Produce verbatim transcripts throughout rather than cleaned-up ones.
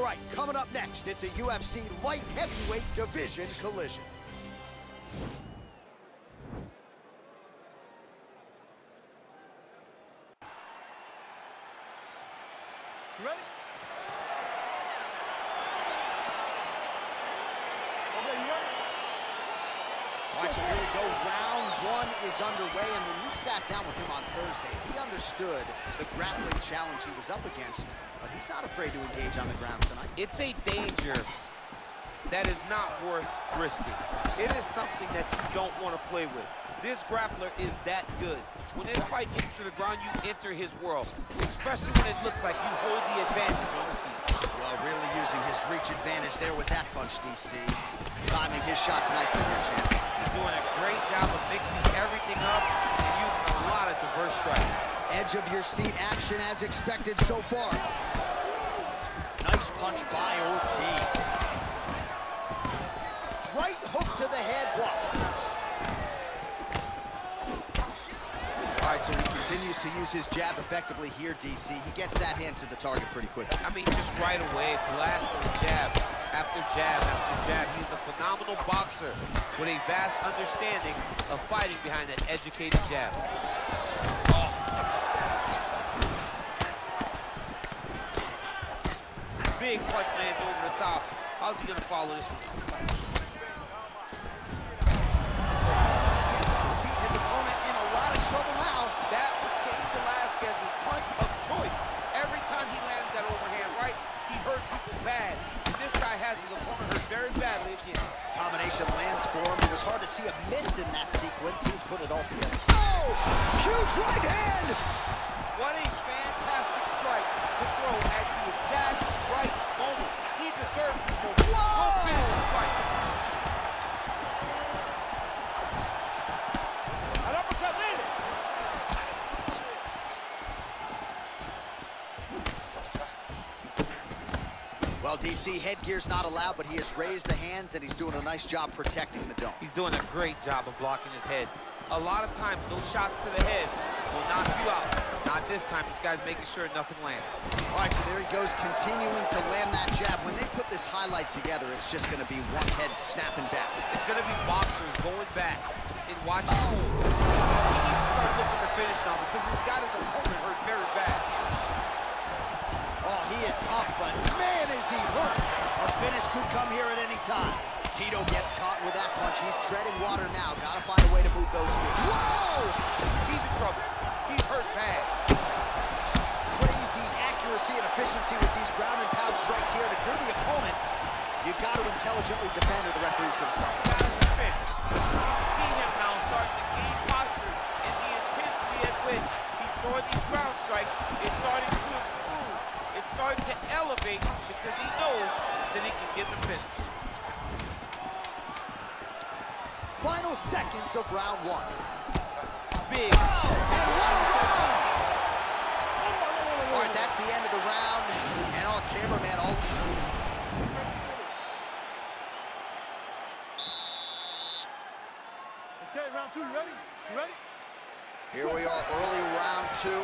All right, coming up next, it's a U F C light heavyweight division collision. You ready? Okay, you ready? All right, so here we go. Round one is underway, and when we sat down with him on Thursday, he understood the grappling challenge he was up against, but he's not afraid to engage on the ground tonight. It's a danger that is not worth risking. It is something that you don't want to play with. This grappler is that good. When this fight gets to the ground, you enter his world, especially when it looks like you hold the advantage on the feet. Well, really using his reach advantage there with that punch, D C. Timing his shots nicely here, champ. He's doing a great job of mixing everything up and using a lot of diverse strikes. Edge of your seat action as expected so far. Nice punch by Ortiz. Right hook to the head block. All right, so he continues to use his jab effectively here, D C. He gets that hand to the target pretty quickly. I mean, just right away, blasting jab after jab after jab. He's a phenomenal boxer with a vast understanding of fighting behind that educated jab. Oh. Big punch lands over the top. How's he gonna follow this one? Beat his opponent in a lot of trouble now. That was Cain Velasquez's punch of choice. Every time he lands that overhand right, he hurt people bad. And this guy has his opponent hurt very badly again. Combination lands for him. It was hard to see a miss in that sequence. He's put it all together. Oh! Huge right hand! What a fantastic strike to throw at the exact right moment. He deserves this moment. Go finish this fight. An uppercut landed. Well, D C, headgear's not allowed, but he has raised the hands, and he's doing a nice job protecting the dome. He's doing a great job of blocking his head. A lot of times, those shots to the head will knock you out. Not this time. This guy's making sure nothing lands. All right, so there he goes, continuing to land that jab. When they put this highlight together, it's just going to be one head snapping back. It's going to be boxers going back and watching. He needs to start looking to finish now because he's got his opponent hurt very bad. Oh, he is up, but man, is he hurt. A finish could come here at any time. Tito gets caught with that punch. He's treading water now. Got to find a way to move those feet. Whoa! He's in trouble. He's hurt bad. Crazy accuracy and efficiency with these ground and pound strikes here. And if you're the opponent, you've got to intelligently defend or the referee's going to stop. Got to defend. You can see him now starting to gain posture, and the intensity at which he's throwing these ground strikes is starting to improve. It's starting to elevate because he knows that he can get the finish. Final seconds of round one. Big. Oh, and what a round! All right, that's the end of the round. And our cameraman all... Okay, round two, you ready? You ready? Here we are, early round two.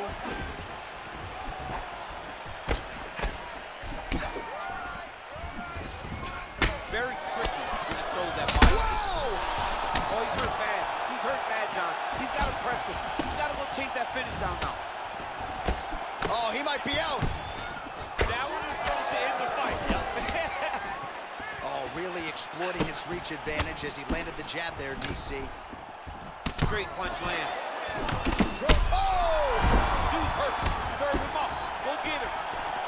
Very tricky when he throws that body. Whoa! Oh, he's hurt bad. He's hurt bad, John. He's got to press him. He's got to go chase that finish down now. Oh, he might be out. That one was supposed to end the fight. Oh, really exploiting his reach advantage as he landed the jab there, D C. Straight punch lands. Oh! Dude's hurt. Serve him up. Go get him.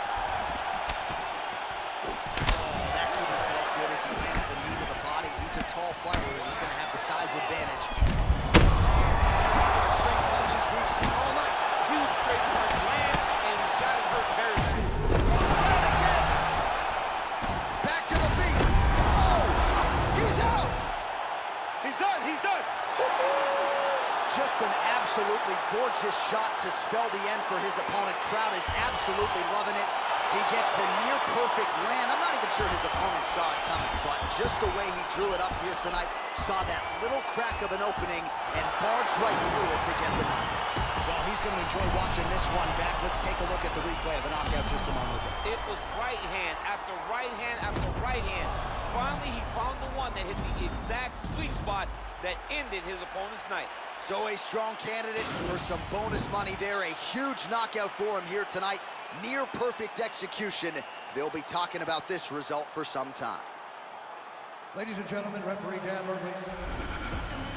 That could have felt good as he lands the knee to the body. He's a tall fighter, and he's going to have the size advantage. Straight punches we've seen all night. Huge straight punch lands, and he's got him hurt very bad. Down again. Back to the feet. Oh! He's out! He's done. He's done. Just an absolutely gorgeous shot to spell the end for his opponent. Crowd is absolutely loving it. He gets the near-perfect land. I'm not even sure his opponent saw it coming, but just the way he drew it up here tonight, saw that little crack of an opening and barged right through it to get the knockout. Well, he's going to enjoy watching this one back. Let's take a look at the replay of the knockout just a moment ago. It was right hand after right hand after right hand. Finally, he found the one that hit the exact sweet spot that ended his opponent's night. So a strong candidate for some bonus money there. A huge knockout for him here tonight. Near perfect execution. They'll be talking about this result for some time. Ladies and gentlemen, referee Dan Murley.